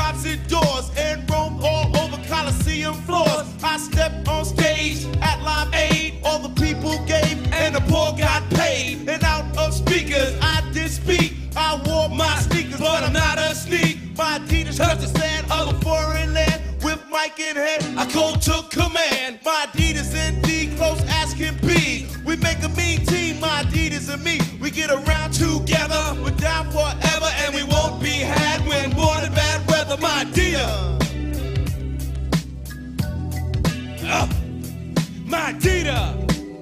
concert doors and roamed all over Coliseum floors. I stepped on stage at Live Aid. All the people gave and the poor got paid. And out of speakers I did speak. I wore my sneakers, but I'm not a sneak. My Adidas touched the sand of a foreign land. With mic in hand, I cold took command. My Adidas indeed, close as can be. We make a mean team, my Adidas and me. We get around together, we're down forever, and we won't be had when born in bad weather. My Adidas, my Adidas.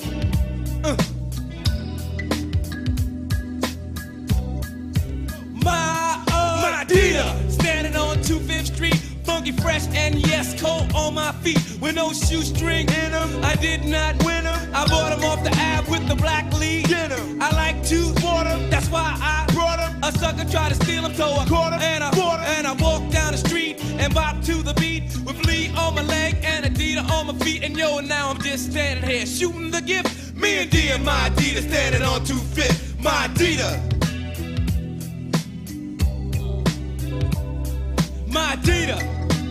My Adidas, standing on 25th Street, funky, fresh, and yes, cold on my feet. With no shoestring in them, I did not win them. I bought them off the ab with the black lead. I like to sport them, that's why I brought them. A sucker tried to steal them, so I caught him and I walked down the street and bopped to the beat with Lee on my leg and Adidas on my feet. And yo, now I'm just standing here shooting the gift. Me and D and my Adidas standing on 25th. My Adidas. My Adidas.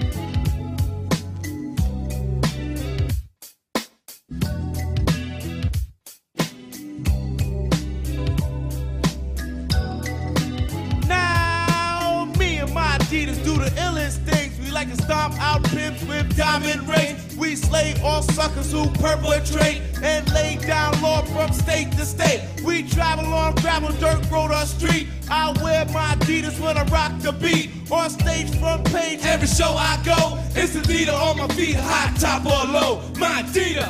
Now, me and my Adidas do the illest things. We like to stomp out pimps with diamond rings. We slay all suckers who perpetrate and lay down law from state to state. We travel on gravel, dirt road or street. I wear my Adidas when I rock the beat. On stage, front page, every show I go. It's Adidas on my feet, high, top or low. My Adidas.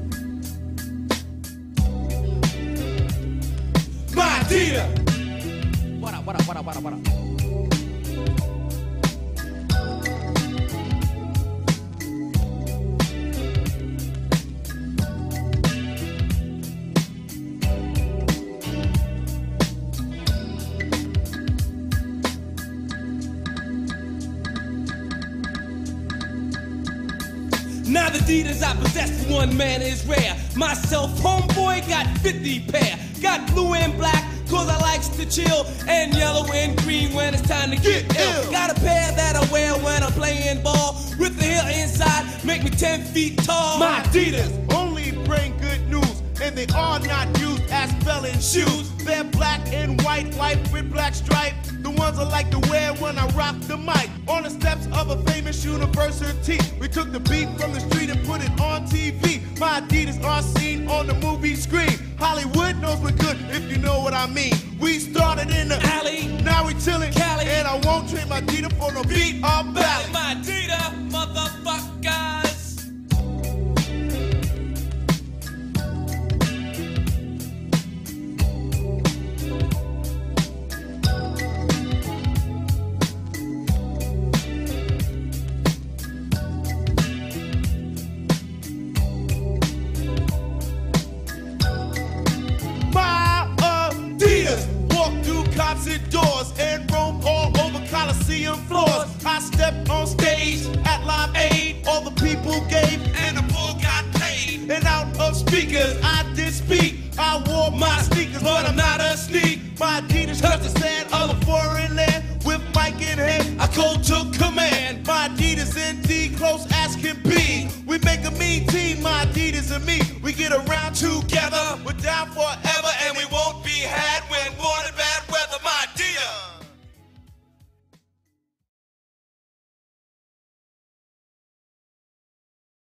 My Adidas. What up, what up, what up, what up, what up? Now the Adidas I possess for one man is rare. Myself, homeboy, got 50 pair. Got blue and black, cause I likes to chill. And yellow and green when it's time to get ill. Got a pair that I wear when I'm playing ball. With the heel inside, make me 10 feet tall. My Adidas only bring good news. And they are not used as spelling shoes. They're black and white with black stripe. The ones I like to wear when I rock the mic. On the steps of a famous university, we took the beat from the street and put it on TV. My Adidas are seen on the movie screen. Hollywood knows we're good, if you know what I mean. We started in the alley, now we chillin' Cali. And I won't trade my Adidas for no beat or ballad. My Adidas, motherfuckers. Concert doors and roamed all over Coliseum floors. I stepped on stage at Live Aid. All the people gave and the poor got paid. And out of speakers I did speak. I wore my sneakers, but I'm not a sneak. My Adidas touched the sand of a foreign land. With mic in hand, I cold took command. My Adidas indeed, close as can be. We make a mean team, my Adidas and me. We get around together, we're down forever.